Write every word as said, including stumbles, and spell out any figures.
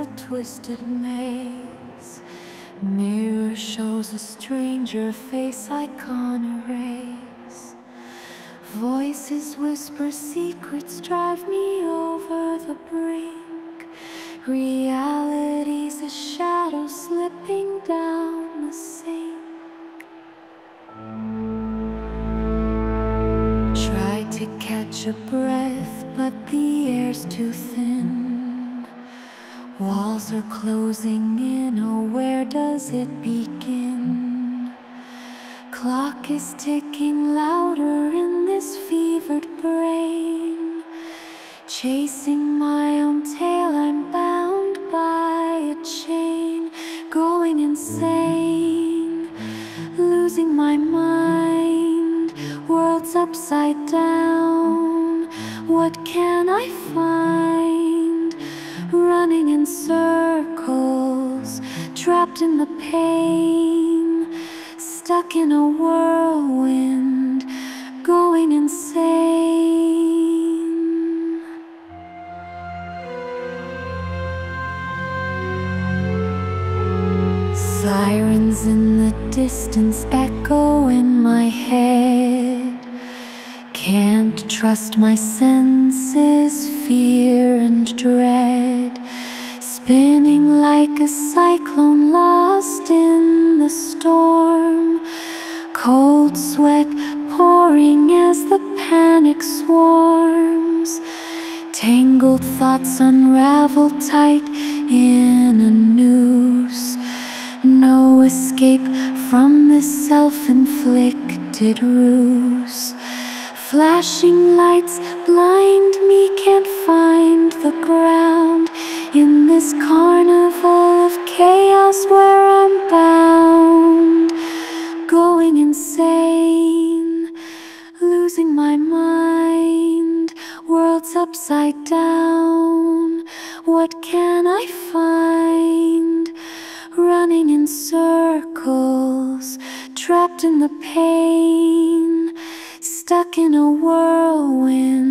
a twisted maze. Mirror shows a stranger face I can't erase. Voices whisper secrets, drive me over the brink. Reality's a shadow slipping down the sink. Try to catch a breath, but the air's too thin. Walls are closing in, oh, where does it begin? Clock is ticking louder in this fevered brain. Chasing my own tail, I'm bound by a chain. Going insane, losing my mind. World's upside down, what can I find? Running in circles, trapped in the pain. Stuck in a whirlwind, going insane. Sirens in the distance echo in my head. Can't trust my senses, fear and dread. Spinning like a cyclone lost in the storm. Cold sweat pouring as the panic swarms. Tangled thoughts unravel tight in a noose. No escape from this self-inflicted ruse. Flashing lights blind me, can't find the ground. In this carnival of chaos where I'm bound. Going insane, losing my mind. World's upside down, what can I find? Running in circles, trapped in the pain. Stuck in a whirlwind.